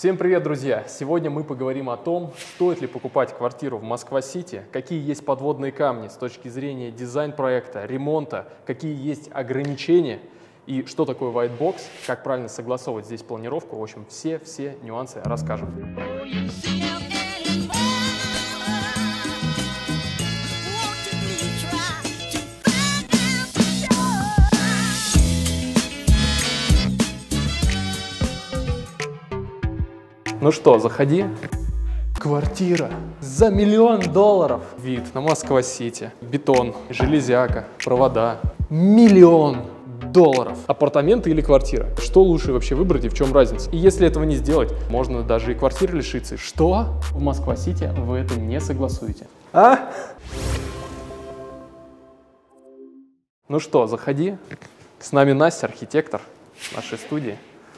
Всем привет, друзья! Сегодня мы поговорим о том, стоит ли покупать квартиру в Москва-Сити, какие есть подводные камни с точки зрения дизайн-проекта, ремонта, какие есть ограничения и что такое white box, как правильно согласовывать здесь планировку. В общем, все нюансы расскажем. Ну что, заходи. Квартира за $1 миллион. Вид на Москва-Сити. Бетон, железяка, провода. $1 миллион. Апартаменты или квартира? Что лучше вообще выбрать и в чем разница? И если этого не сделать, можно даже и квартиры лишиться. Что? В Москва-Сити вы это не согласуете. Ну что, заходи. С нами Настя, архитектор нашей студии.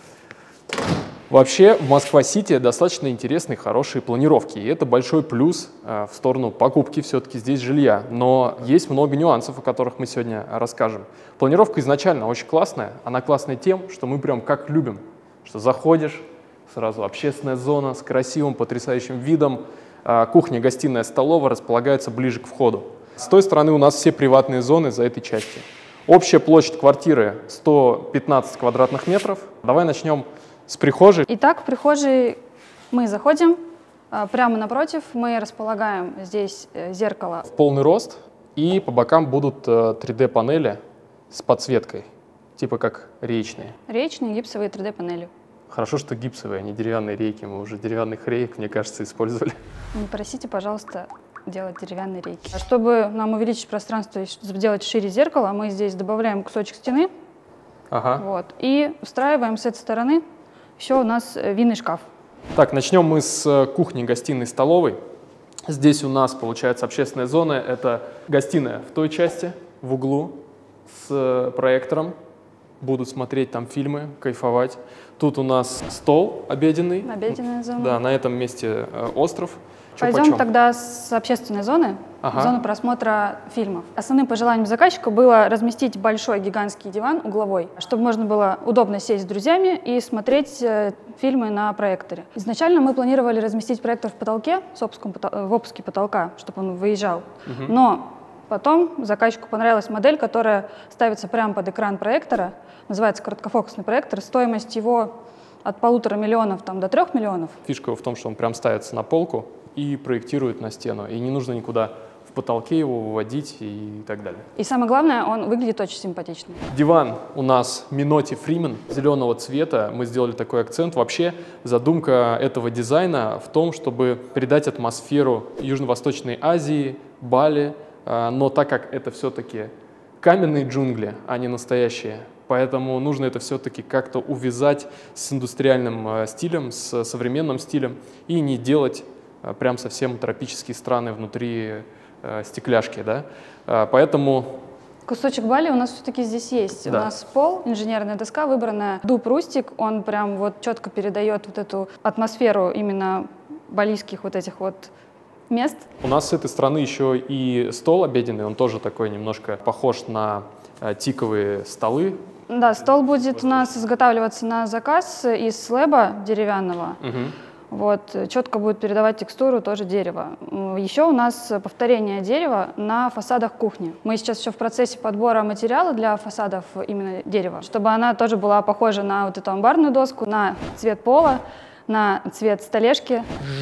Вообще в Москва-Сити достаточно интересные, хорошие планировки, и это большой плюс в сторону покупки все-таки здесь жилья. Но есть много нюансов, о которых мы сегодня расскажем. Планировка изначально очень классная, она классная тем, что мы прям как любим, что заходишь, сразу общественная зона с красивым, потрясающим видом, кухня, гостиная, столовая располагаются ближе к входу. С той стороны у нас все приватные зоны за этой части. Общая площадь квартиры 115 квадратных метров. Давай начнем с прихожей. Итак, в прихожей мы заходим, прямо напротив мы располагаем здесь зеркало. В полный рост, и по бокам будут 3D-панели с подсветкой, типа как речные. Речные гипсовые 3D-панели. Хорошо, что гипсовые, а не деревянные рейки. Мы уже деревянных рейк, мне кажется, использовали. Не просите, пожалуйста, делать деревянные рейки. Чтобы нам увеличить пространство и сделать шире зеркало, мы здесь добавляем кусочек стены. Вот, и встраиваем с этой стороны. Еще у нас винный шкаф. Так, начнем мы с кухни, гостиной, столовой. Здесь у нас получается общественная зона. Это гостиная в той части, в углу, с проектором. Будут смотреть там фильмы, кайфовать. Тут у нас стол обеденный. Обеденная зона. Да, на этом месте остров. Пойдем тогда с общественной зоны в зону просмотра фильмов. Основным пожеланием заказчика было разместить большой гигантский диван угловой, чтобы можно было удобно сесть с друзьями и смотреть фильмы на проекторе. Изначально мы планировали разместить проектор в потолке, в опуске потолка, чтобы он выезжал. Но потом заказчику понравилась модель, которая ставится прямо под экран проектора, называется короткофокусный проектор. Стоимость его от 1,5 миллиона до 3 миллионов. Фишка в том, что он прям ставится на полку и проектирует на стену. И не нужно никуда в потолке его выводить и так далее. И самое главное, он выглядит очень симпатично. Диван у нас Minotti Freeman зеленого цвета. Мы сделали такой акцент. Вообще задумка этого дизайна в том, чтобы передать атмосферу Южно-Восточной Азии, Бали. Но так как это все-таки каменные джунгли, а не настоящие, поэтому нужно это все-таки как-то увязать с индустриальным стилем, с современным стилем и не делать прям совсем тропические страны внутри стекляшки, да? Поэтому кусочек Бали у нас все-таки здесь есть. Да. У нас пол, инженерная доска выбранная, дуб рустик, он прям вот четко передает вот эту атмосферу именно балийских вот этих вот мест. У нас с этой стороны еще и стол обеденный, он тоже такой немножко похож на тиковые столы. Да, стол будет у нас изготавливаться на заказ из слэба деревянного. Вот, четко будет передавать текстуру тоже дерева. Еще у нас повторение дерева на фасадах кухни. Мы сейчас еще в процессе подбора материала для фасадов именно дерева, чтобы она тоже была похожа на вот эту амбарную доску, на цвет пола, на цвет столешки.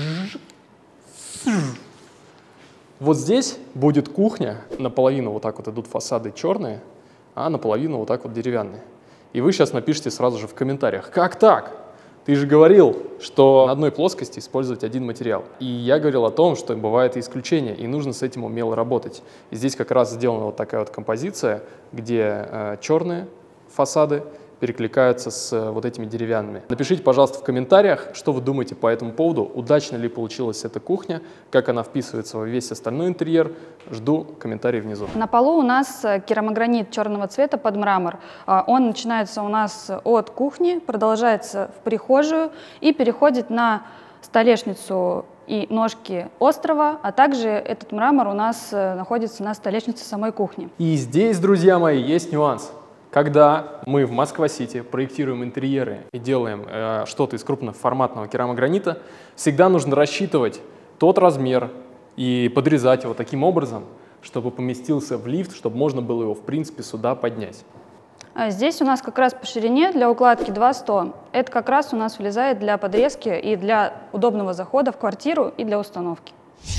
Вот здесь будет кухня, наполовину вот так вот идут фасады черные, а наполовину вот так вот деревянные. И вы сейчас напишите сразу же в комментариях, как так? Ты же говорил, что на одной плоскости использовать один материал. И я говорил о том, что бывают и исключения, и нужно с этим умело работать. И здесь как раз сделана вот такая вот композиция, где черные фасады перекликаются с вот этими деревянными. Напишите, пожалуйста, в комментариях, что вы думаете по этому поводу, удачно ли получилась эта кухня, как она вписывается во весь остальной интерьер. Жду комментарий внизу. На полу у нас керамогранит черного цвета под мрамор. Он начинается у нас от кухни, продолжается в прихожую и переходит на столешницу и ножки острова, а также этот мрамор у нас находится на столешнице самой кухни. И здесь, друзья мои, есть нюанс. Когда мы в Москва-Сити проектируем интерьеры и делаем что-то из крупноформатного керамогранита, всегда нужно рассчитывать тот размер и подрезать его таким образом, чтобы поместился в лифт, чтобы можно было его, в принципе, сюда поднять. А здесь у нас как раз по ширине для укладки 2,100. Это как раз у нас влезает для подрезки и для удобного захода в квартиру и для установки.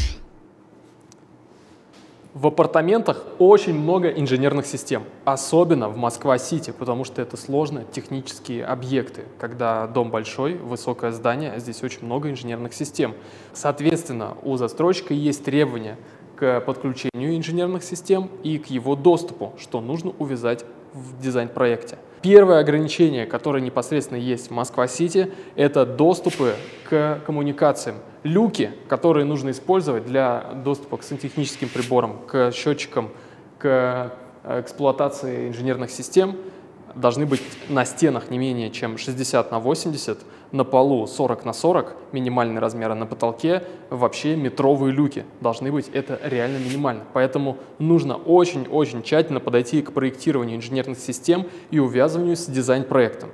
В апартаментах очень много инженерных систем, особенно в Москва-Сити, потому что это сложные технические объекты. Когда дом большой, высокое здание, здесь очень много инженерных систем. Соответственно, у застройщика есть требования к подключению инженерных систем и к его доступу, что нужно увязать в дизайн-проекте. Первое ограничение, которое непосредственно есть в Москва-Сити, это доступы к коммуникациям. Люки, которые нужно использовать для доступа к сантехническим приборам, к счетчикам, к эксплуатации инженерных систем, должны быть на стенах не менее чем 60 на 80, на полу 40 на 40, минимальный размер, а на потолке вообще метровые люки. Должны быть, это реально минимально. Поэтому нужно очень-очень тщательно подойти к проектированию инженерных систем и увязыванию с дизайн-проектом.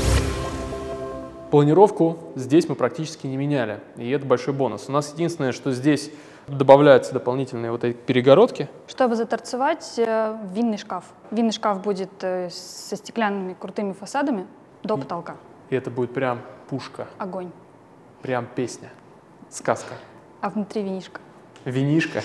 Планировку здесь мы практически не меняли, и это большой бонус. У нас единственное, что здесь добавляются дополнительные вот эти перегородки. Чтобы заторцевать винный шкаф. Винный шкаф будет со стеклянными крутыми фасадами до потолка. И это будет прям пушка. Огонь. Прям песня. Сказка. А внутри винишко. Винишко.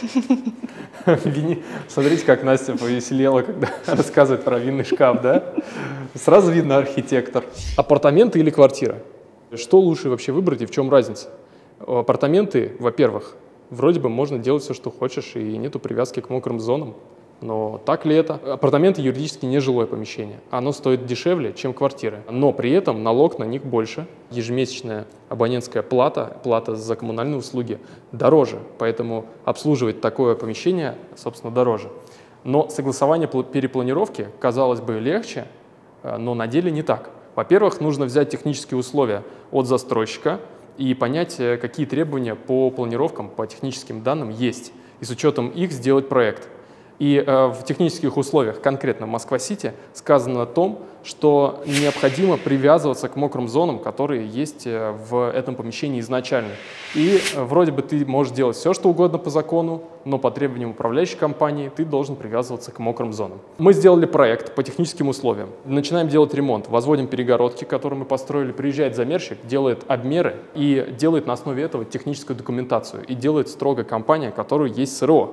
Смотрите, как Настя повеселела, когда рассказывает про винный шкаф, да? Сразу видно архитектор. Апартаменты или квартира? Что лучше вообще выбрать и в чем разница? Апартаменты, во-первых, вроде бы можно делать все, что хочешь, и нету привязки к мокрым зонам. Но так ли это? Апартаменты юридически не жилое помещение. Оно стоит дешевле, чем квартиры. Но при этом налог на них больше. Ежемесячная абонентская плата, плата за коммунальные услуги дороже. Поэтому обслуживать такое помещение, собственно, дороже. Но согласование перепланировки, казалось бы, легче, но на деле не так. Во-первых, нужно взять технические условия от застройщика и понять, какие требования по планировкам, по техническим данным есть. И с учетом их сделать проект. И в технических условиях, конкретно в Москва-Сити, сказано о том, что необходимо привязываться к мокрым зонам, которые есть в этом помещении изначально. И вроде бы ты можешь делать все, что угодно по закону, но по требованиям управляющей компании ты должен привязываться к мокрым зонам. Мы сделали проект по техническим условиям. Начинаем делать ремонт, возводим перегородки, которые мы построили. Приезжает замерщик, делает обмеры и делает на основе этого техническую документацию. И делает строго компания, которая есть СРО.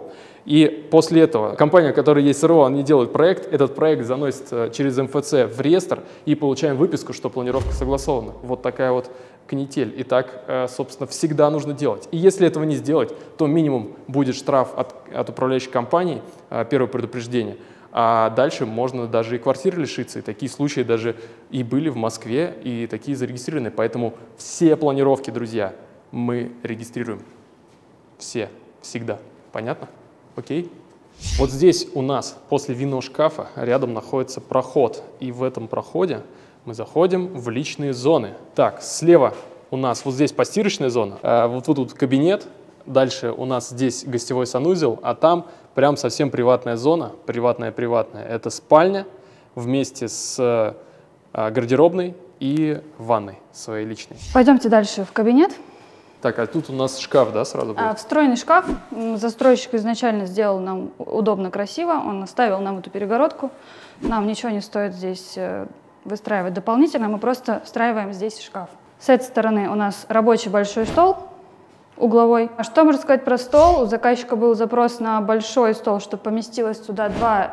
И после этого компания, которая есть СРО, они делают проект, этот проект заносит через МФЦ в реестр и получаем выписку, что планировка согласована. Вот такая вот канитель. И так, собственно, всегда нужно делать. И если этого не сделать, то минимум будет штраф от управляющей компании, первое предупреждение, а дальше можно даже и квартиры лишиться. И такие случаи даже и были в Москве, и такие зарегистрированы. Поэтому все планировки, друзья, мы регистрируем. Все. Всегда. Понятно? Окей? Вот здесь у нас после винного шкафа рядом находится проход. И в этом проходе мы заходим в личные зоны. Так, слева у нас вот здесь постирочная зона, вот тут кабинет. Дальше у нас здесь гостевой санузел, а там прям совсем приватная зона, приватная. Это спальня вместе с гардеробной и ванной своей личной. Пойдемте дальше в кабинет. Так, а тут у нас шкаф, да, сразу будет? Встроенный шкаф. Застройщик изначально сделал нам удобно, красиво. Он оставил нам эту перегородку. Нам ничего не стоит здесь выстраивать дополнительно. Мы просто встраиваем здесь шкаф. С этой стороны у нас рабочий большой стол угловой. А что можно сказать про стол? У заказчика был запрос на большой стол, чтобы поместилось туда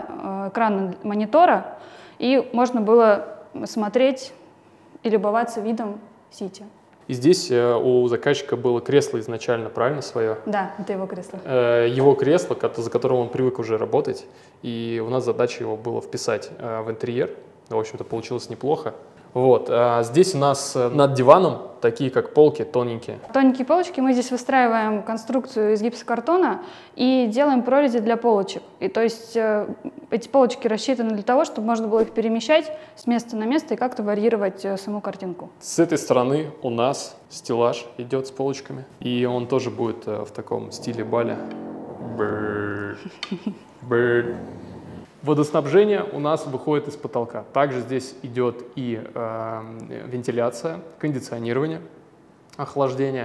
2 экрана монитора, и можно было смотреть и любоваться видом Сити. И здесь у заказчика было кресло изначально, правильно, свое? Да, это его кресло. Его кресло, за которым он привык уже работать, и у нас задача его было вписать в интерьер. В общем-то, получилось неплохо. Вот. Здесь у нас над диваном такие, как полки, тоненькие. Тоненькие полочки. Мы здесь выстраиваем конструкцию из гипсокартона и делаем прорези для полочек. И то есть эти полочки рассчитаны для того, чтобы можно было их перемещать с места на место и как-то варьировать саму картинку. С этой стороны у нас стеллаж идет с полочками. И он тоже будет в таком стиле Бали. Bird. Водоснабжение у нас выходит из потолка. Также здесь идет и вентиляция, кондиционирование, охлаждение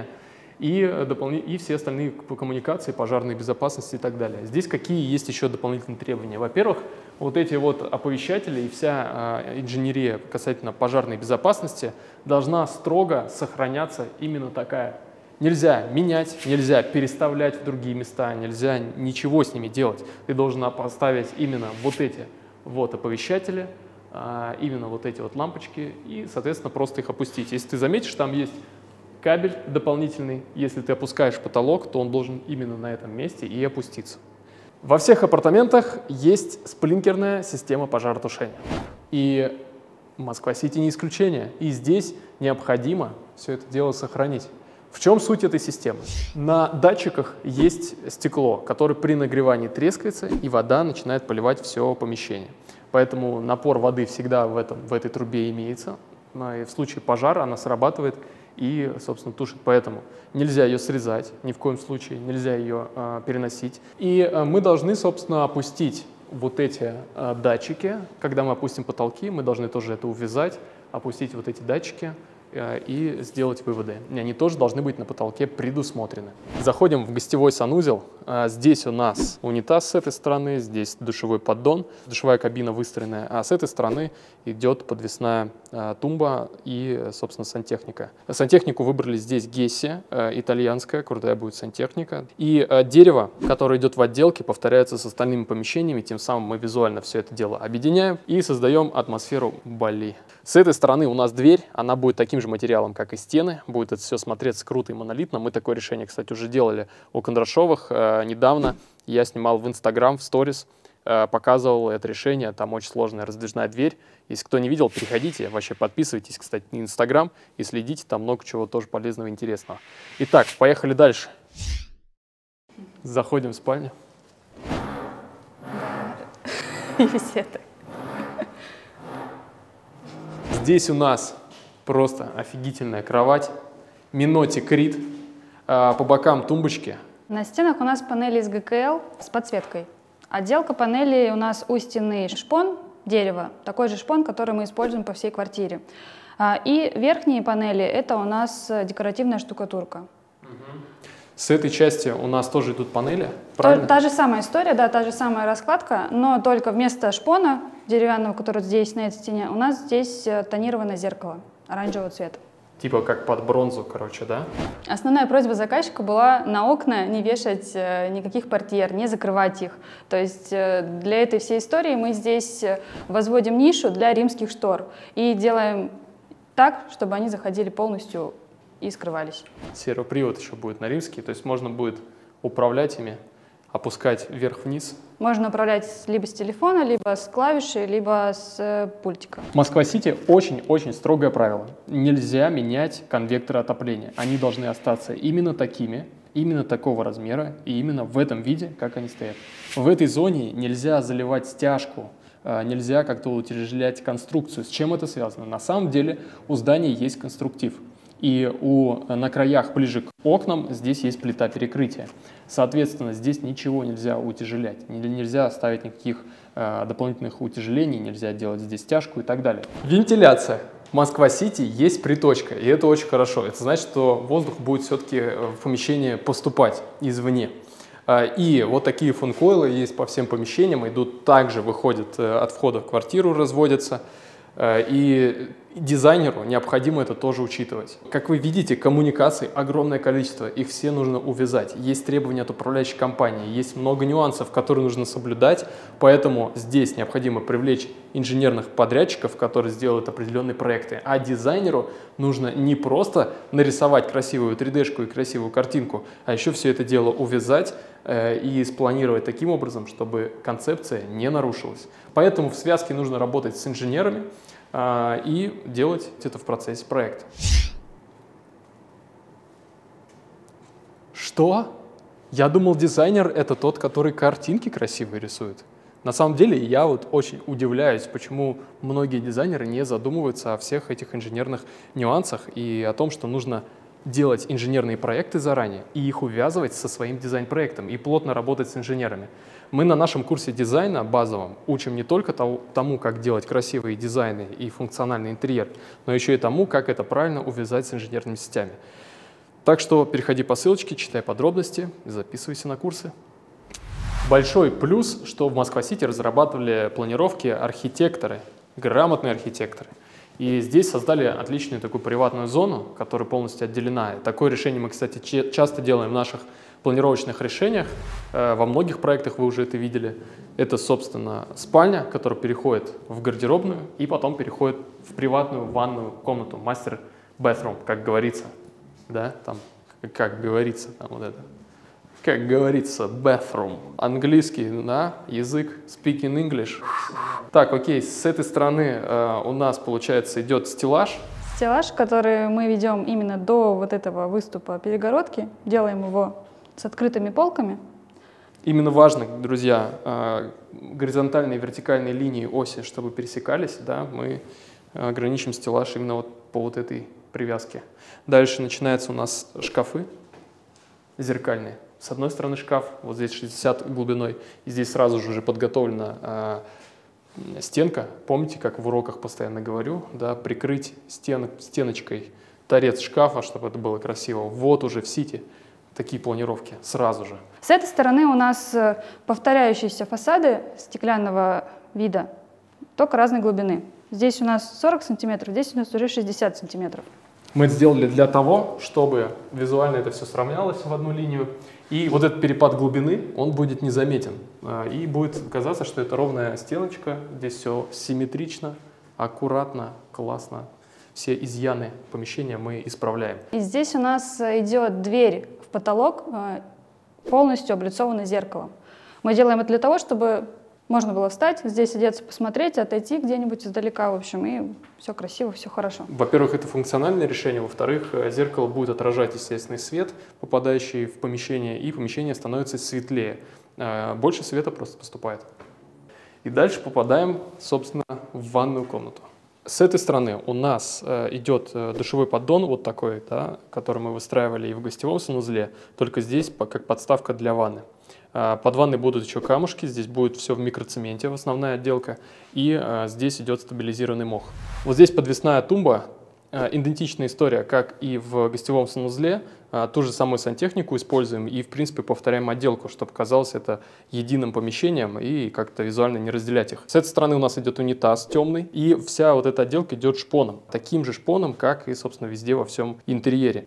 и все остальные коммуникации, пожарной безопасности и так далее. Здесь какие есть еще дополнительные требования? Во-первых, вот эти вот оповещатели и вся инженерия касательно пожарной безопасности должна строго сохраняться именно такая. Нельзя менять, нельзя переставлять в другие места, нельзя ничего с ними делать. Ты должен поставить именно вот эти вот оповещатели, именно вот эти вот лампочки и, соответственно, просто их опустить. Если ты заметишь, там есть кабель дополнительный. Если ты опускаешь потолок, то он должен именно на этом месте и опуститься. Во всех апартаментах есть сплинкерная система пожаротушения. И Москва-Сити не исключение. И здесь необходимо все это дело сохранить. В чем суть этой системы? На датчиках есть стекло, которое при нагревании трескается, и вода начинает поливать все помещение. Поэтому напор воды всегда в этой трубе имеется. И в случае пожара она срабатывает и, собственно, тушит. Поэтому нельзя ее срезать, ни в коем случае, нельзя ее переносить. И мы должны, собственно, опустить вот эти датчики. Когда мы опустим потолки, мы должны тоже это увязать, опустить вот эти датчики и сделать выводы. Они тоже должны быть на потолке предусмотрены. Заходим в гостевой санузел. Здесь у нас унитаз с этой стороны, здесь душевой поддон, душевая кабина выстроенная, а с этой стороны идет подвесная тумба и, собственно, сантехника. Сантехнику выбрали здесь Гесси, итальянская, крутая будет сантехника. И дерево, которое идет в отделке, повторяется с остальными помещениями, тем самым мы визуально все это дело объединяем и создаем атмосферу Бали. С этой стороны у нас дверь, она будет таким же материалом, как и стены, будет это все смотреться круто и монолитно. Мы такое решение, кстати, уже делали у Кондрашовых. Недавно я снимал в Instagram, в сторис, показывал это решение, там очень сложная раздвижная дверь. Если кто не видел, переходите, вообще подписывайтесь, кстати, на Instagram и следите, там много чего тоже полезного и интересного. Итак, поехали дальше. Заходим в спальню. Здесь у нас просто офигительная кровать, Минотик Рид, по бокам тумбочки. На стенах у нас панели из ГКЛ с подсветкой. Отделка панелей у нас у стены шпон, дерево, такой же шпон, который мы используем по всей квартире. И верхние панели — это у нас декоративная штукатурка. С этой части у нас тоже идут панели, правильно? Та же самая история, да, та же самая раскладка, но только вместо шпона деревянного, который здесь на этой стене, у нас здесь тонированное зеркало оранжевого цвета. Типа как под бронзу, короче, да? Основная просьба заказчика была на окна не вешать никаких портьер, не закрывать их. То есть для этой всей истории мы здесь возводим нишу для римских штор и делаем так, чтобы они заходили полностью и скрывались. Сервопривод еще будет на римский, то есть можно будет управлять ими, опускать вверх-вниз. Можно управлять либо с телефона, либо с клавиши, либо с пультика. В Москва-Сити очень-очень строгое правило. Нельзя менять конвекторы отопления. Они должны остаться именно такими, именно такого размера и именно в этом виде, как они стоят. В этой зоне нельзя заливать стяжку, нельзя как-то утяжелять конструкцию. С чем это связано? На самом деле у здания есть конструктив. И на краях, ближе к окнам, здесь есть плита перекрытия. Соответственно, здесь ничего нельзя утяжелять, нельзя ставить никаких дополнительных утяжелений, нельзя делать здесь стяжку и так далее. Вентиляция. В Москва-Сити есть приточка, и это очень хорошо. Это значит, что воздух будет все-таки в помещение поступать извне. И вот такие фан-койлы есть по всем помещениям, идут также, выходят от входа в квартиру, разводятся. И дизайнеру необходимо это тоже учитывать. Как вы видите, коммуникаций огромное количество, их все нужно увязать. Есть требования от управляющей компании, есть много нюансов, которые нужно соблюдать, поэтому здесь необходимо привлечь инженерных подрядчиков, которые сделают определенные проекты, а дизайнеру нужно не просто нарисовать красивую 3D-шку и красивую картинку, а еще все это дело увязать и спланировать таким образом, чтобы концепция не нарушилась. Поэтому в связке нужно работать с инженерами и делать это в процессе проекта. Что? Я думал, дизайнер — это тот, который картинки красивые рисует. На самом деле я вот очень удивляюсь, почему многие дизайнеры не задумываются о всех этих инженерных нюансах и о том, что нужно делать инженерные проекты заранее и их увязывать со своим дизайн-проектом и плотно работать с инженерами. Мы на нашем курсе дизайна базовом учим не только тому, как делать красивые дизайны и функциональный интерьер, но еще и тому, как это правильно увязать с инженерными сетями. Так что переходи по ссылочке, читай подробности и записывайся на курсы. Большой плюс, что в Москва-Сити разрабатывали планировки архитекторы, грамотные архитекторы. И здесь создали отличную такую приватную зону, которая полностью отделена. Такое решение мы, кстати, часто делаем в наших планировочных решениях. Во многих проектах вы уже это видели. Это, собственно, спальня, которая переходит в гардеробную и потом переходит в приватную ванную комнату, мастер bathroom, как говорится. Да, там, как говорится, там вот это. Как говорится, bathroom. Английский, да, язык, speaking English. Так, окей, с этой стороны у нас, получается, идет стеллаж. Стеллаж, который мы ведем именно до вот этого выступа перегородки. Делаем его с открытыми полками. Именно важно, друзья, горизонтальные и вертикальные линии оси, чтобы пересекались, да, мы ограничим стеллаж именно вот по вот этой привязке. Дальше начинаются у нас шкафы зеркальные. С одной стороны шкаф, вот здесь 60 глубиной, и здесь сразу же уже подготовлена стенка. Помните, как в уроках постоянно говорю, да, прикрыть стеночкой торец шкафа, чтобы это было красиво. Вот уже в Сити такие планировки сразу же. С этой стороны у нас повторяющиеся фасады стеклянного вида, только разной глубины. Здесь у нас 40 сантиметров, здесь у нас уже 60 сантиметров. Мы это сделали для того, чтобы визуально это все сравнялось в одну линию. И вот этот перепад глубины, он будет незаметен. И будет казаться, что это ровная стеночка. Здесь все симметрично, аккуратно, классно. Все изъяны помещения мы исправляем. И здесь у нас идет дверь в потолок, полностью облицованная зеркалом. Мы делаем это для того, чтобы можно было встать, здесь одеться, посмотреть, отойти где-нибудь издалека, в общем, и все красиво, все хорошо. Во-первых, это функциональное решение, во-вторых, зеркало будет отражать естественный свет, попадающий в помещение, и помещение становится светлее. Больше света просто поступает. И дальше попадаем, собственно, в ванную комнату. С этой стороны у нас идет душевой поддон, вот такой, да, который мы выстраивали и в гостевом санузле, только здесь как подставка для ванны. Под ванной будут еще камушки, здесь будет все в микроцементе, основная отделка, и здесь идет стабилизированный мох. Вот здесь подвесная тумба, идентичная история, как и в гостевом санузле, ту же самую сантехнику используем и, в принципе, повторяем отделку, чтобы казалось это единым помещением и как-то визуально не разделять их. С этой стороны у нас идет унитаз темный, и вся вот эта отделка идет шпоном, таким же шпоном, как и, собственно, везде во всем интерьере.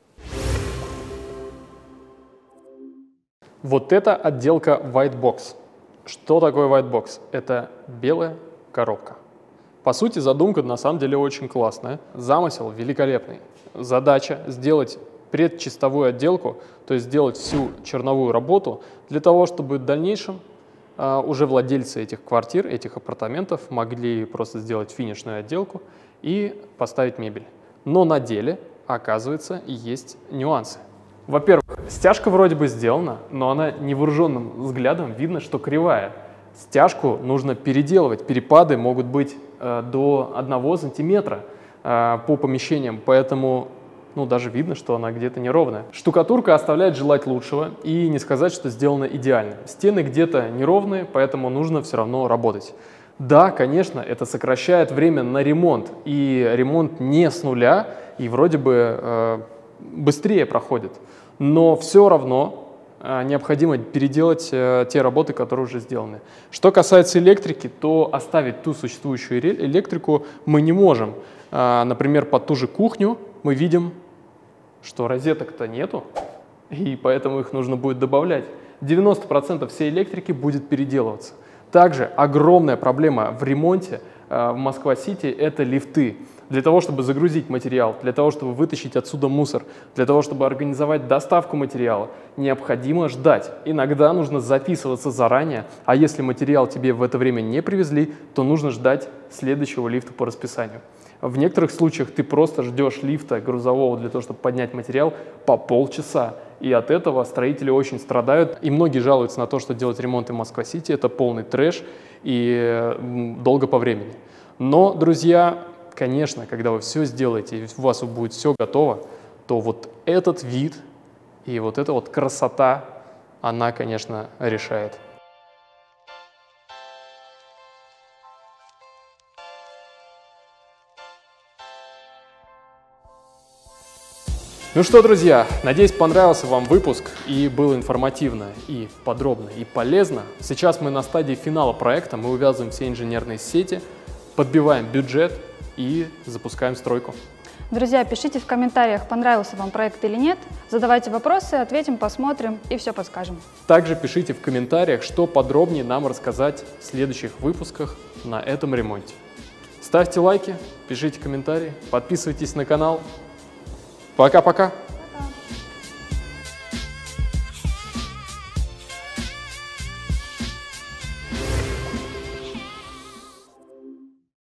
Вот это отделка White Box. Что такое White Box? Это белая коробка. По сути, задумка на самом деле очень классная. Замысел великолепный. Задача сделать предчистовую отделку, то есть сделать всю черновую работу для того, чтобы в дальнейшем уже владельцы этих квартир, этих апартаментов могли просто сделать финишную отделку и поставить мебель. Но на деле, оказывается, есть нюансы. Во-первых, стяжка вроде бы сделана, но она невооруженным взглядом видно, что кривая. Стяжку нужно переделывать, перепады могут быть до 1 сантиметра по помещениям, поэтому даже видно, что она где-то неровная. Штукатурка оставляет желать лучшего, и не сказать, что сделано идеально. Стены где-то неровные, поэтому нужно все равно работать. Да, конечно, это сокращает время на ремонт, и ремонт не с нуля, и вроде бы быстрее проходит. Но все равно необходимо переделать те работы, которые уже сделаны. Что касается электрики, то оставить ту существующую электрику мы не можем. Например, под ту же кухню мы видим, что розеток-то нету, и поэтому их нужно будет добавлять. 90% всей электрики будет переделываться. Также огромная проблема в ремонте в Москва-Сити – это лифты. Для того, чтобы загрузить материал, для того, чтобы вытащить отсюда мусор, для того, чтобы организовать доставку материала, необходимо ждать. Иногда нужно записываться заранее, а если материал тебе в это время не привезли, то нужно ждать следующего лифта по расписанию. В некоторых случаях ты просто ждешь лифта грузового для того, чтобы поднять материал по полчаса. И от этого строители очень страдают. И многие жалуются на то, что делать ремонт в Москва-Сити – это полный трэш и долго по времени. Но, друзья, конечно, когда вы все сделаете и у вас будет все готово, то вот этот вид и вот эта вот красота, она, конечно, решает. Ну что, друзья, надеюсь, понравился вам выпуск и было информативно, и подробно, и полезно. Сейчас мы на стадии финала проекта, мы увязываем все инженерные сети, подбиваем бюджет и запускаем стройку. Друзья, пишите в комментариях, понравился вам проект или нет. Задавайте вопросы, ответим, посмотрим и все подскажем. Также пишите в комментариях, что подробнее нам рассказать в следующих выпусках на этом ремонте. Ставьте лайки, пишите комментарии, подписывайтесь на канал. Пока-пока!